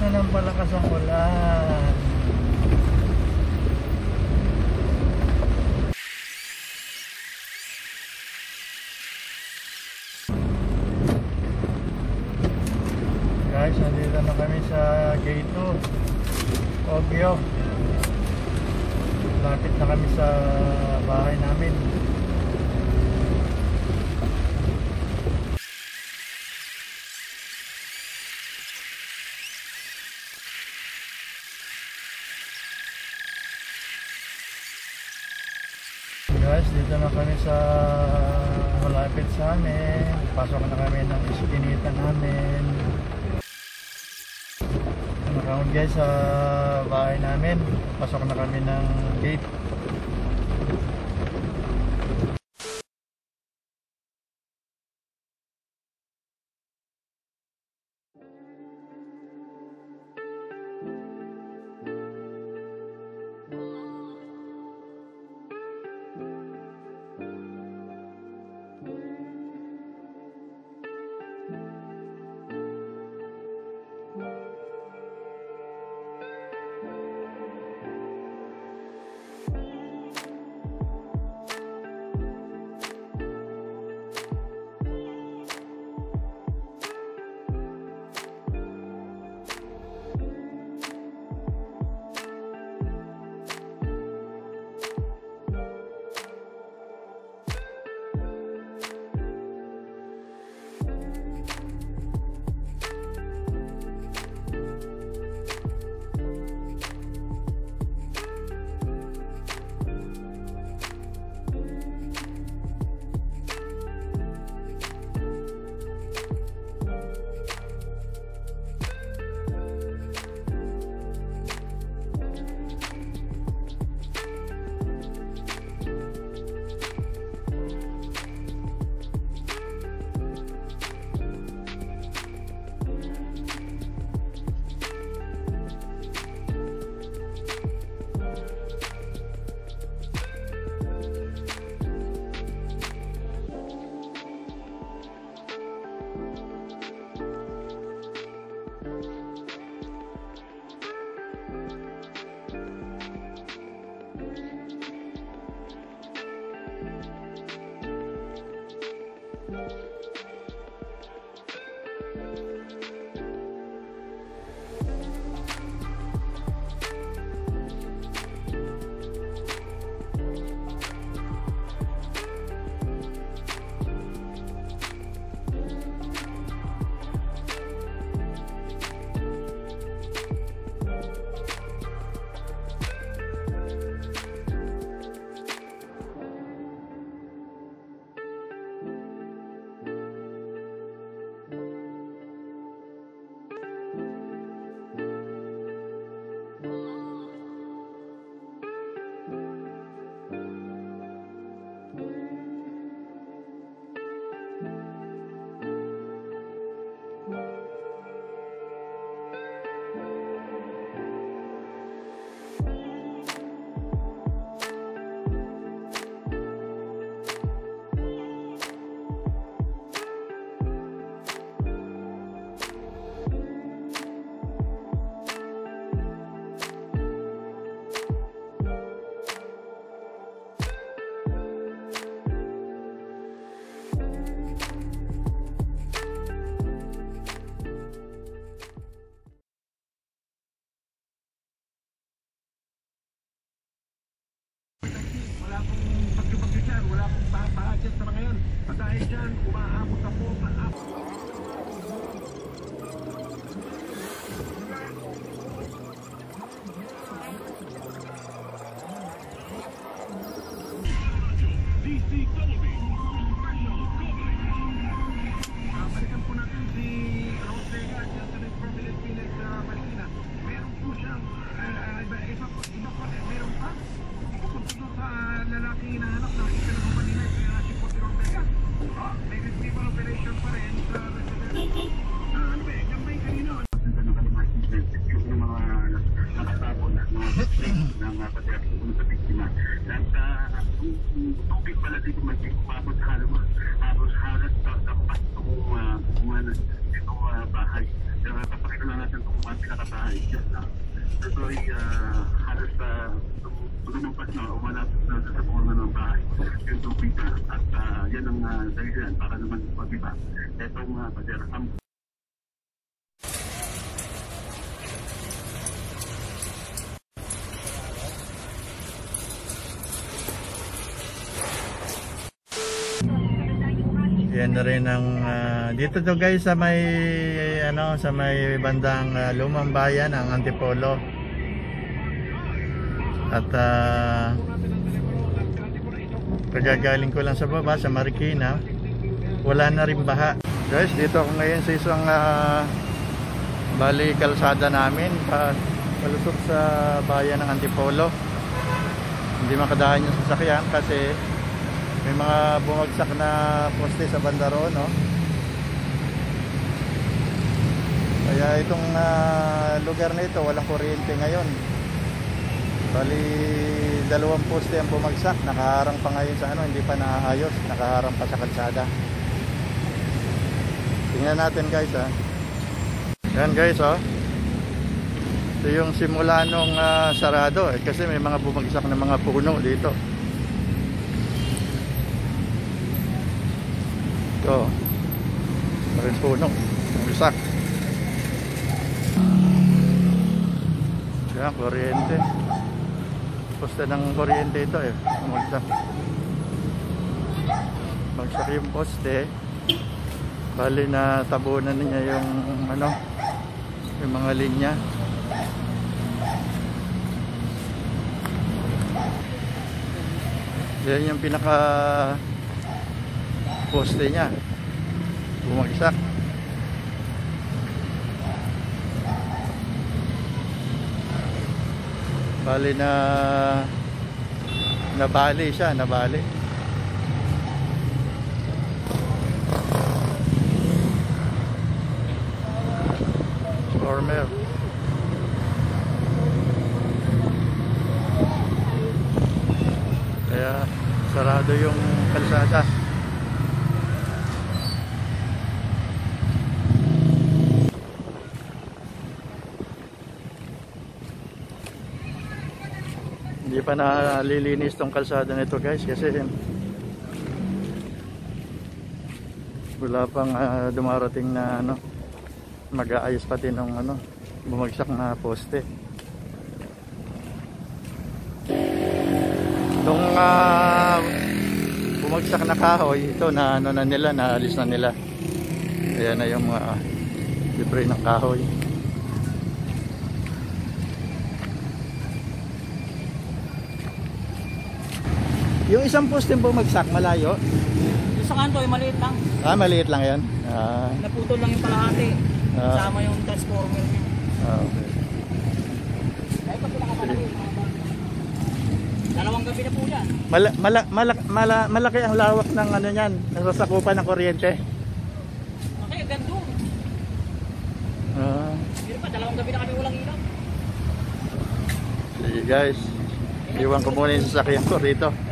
na ng malakas ang ulan. Guys, nandito na kami sa gate 2 Ogyo. Lapit na kami sa bahay namin. Guys, dito na kami sa malapit sa amin. Pasok na kami ng iskinita namin. Nakaroon guys sa bahay namin. Pasok na kami ng gate. Wala akong budget sa mga yan. At dahil dyan, umaabot ako sa balikan po natin si Rose Vega dyan sa Prominent Village sa Marikina. Meron po siyang iba po, meron pa bukod po sa lalaki hinahanap na isa na kanina kaya si po si Rose Vega. May retrieval operation pa rin sa resident. Ano ba, gambay kanina yung mga nakatapon na mga patriarch sa biktima. At tubig pala dito magpapapot halos tampas itong bahay. Kaya papakita na natin itong mga pinakata ay halos lumampas na umalapit na sa tapunan ng bahay yung tubig at yan ang dahilan para naman pag-iba itong badera. Yan na rin ang dito to guys sa may sa may bandang Lumang Bayan ang Antipolo. At kagagaling ko lang sa baba sa Marikina, wala na rin baha. Guys, dito ako ngayon sa isang bali kalsada namin palusot sa bayan ng Antipolo. Hindi makadahan yung sasakyan kasi may mga bumagsak na poste sa banda roon, no? Kaya itong lugar na ito walang kuryente ngayon. Bali 2 poste ang bumagsak, nakaharang pa ngayon sa hindi pa naayos, nakaharang pa sa kalsada. Tingnan natin guys, Yan guys, ito yung simula nung sarado kasi may mga bumagsak na mga puno dito. Ito rin puno bumagsak. Yan, kuryente, poste ng kuryente ito bumagsak. Bagsak yung poste, bali na tabunan niya yung yung mga linya. Yan yung pinaka poste niya bumagsak. Bali na nabali siya, nabali. Former. Kaya sarado yung kalsada. Hindi pa nalilinis tong kalsada nito guys kasi wala pang dumarating na mag-aayos pati ng bumagsak na poste. Itong bumagsak na kahoy, ito na na nila, naalis na nila. Ayan na yung libre ng kahoy. Yung isang poste bumagsak malayo? Yung sa kanto ay maliit lang. Maliit lang yan. Naputol lang yung kalahati. Kasama yung transformer niya. Okay. Dahil pa pinakamalaki. Dalawang gabi na po yan. Malaki ang lawak ng niyan, nasasakupan ng kuryente. Okay, gando. Pero pa, dalawang gabi na kami walang ilaw. Sige guys, iwan ko muna yung sasakyan ko rito.